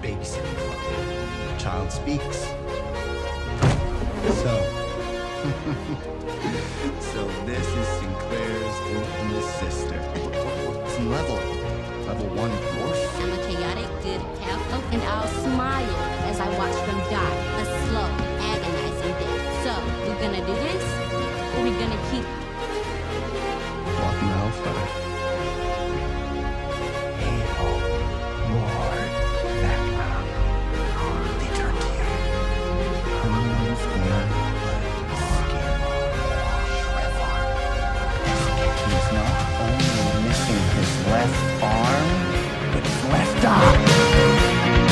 babysitting club. Child speaks. So, so this is Sinclair's infamous sister. What's in level? Level 1 dwarf? I'm a chaotic, good half-elf, and I'll smile as I watch them die a slow, agonizing death. So, we gonna do this, or we gonna keep Welcome to Hellfire. Hail, Lord Vecna. They turn to you. Who's their He's not only missing his left arm, but his left eye.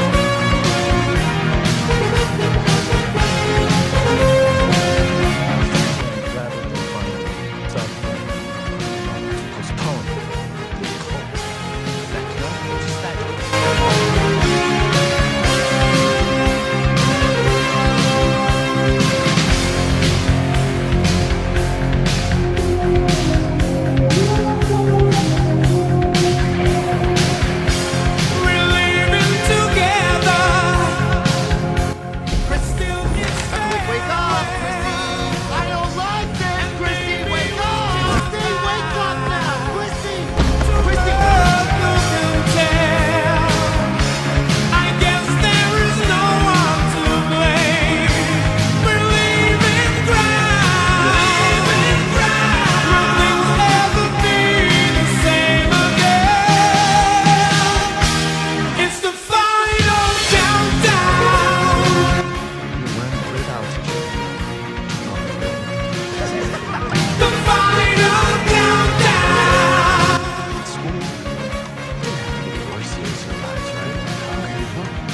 Rather than finding something to postpone the cult, Vecna decided. Wake up, Chrissy! I don't like this! Chrissy, wake up! Chrissy, wake up now! Chrissy! Chrissy! You learn to breathe altitude. Turn on the radio. At school, you have to get more serious in lives, right?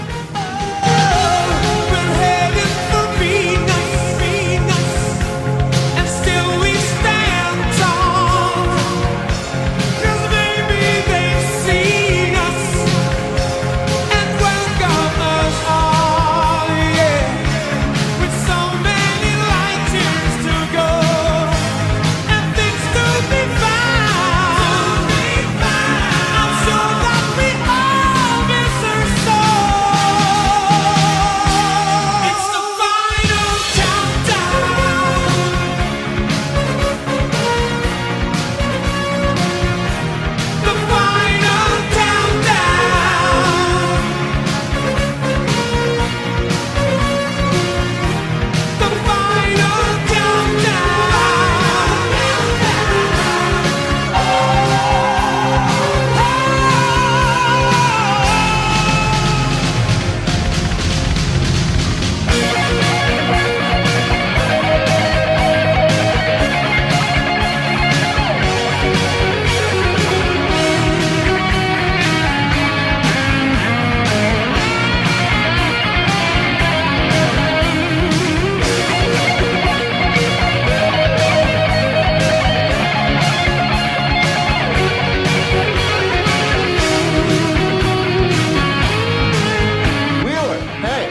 Wheeler, hey,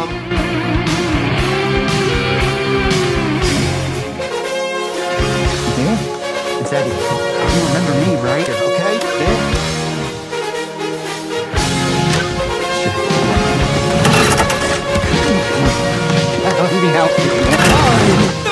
Yeah? It's Eddie. You remember me, right? okay? Yeah. Let me help you.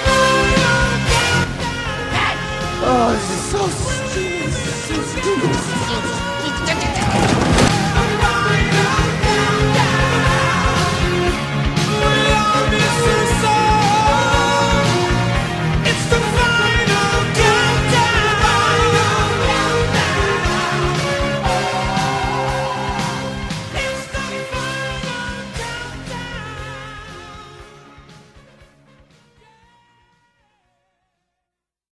Oh, this is so stupid.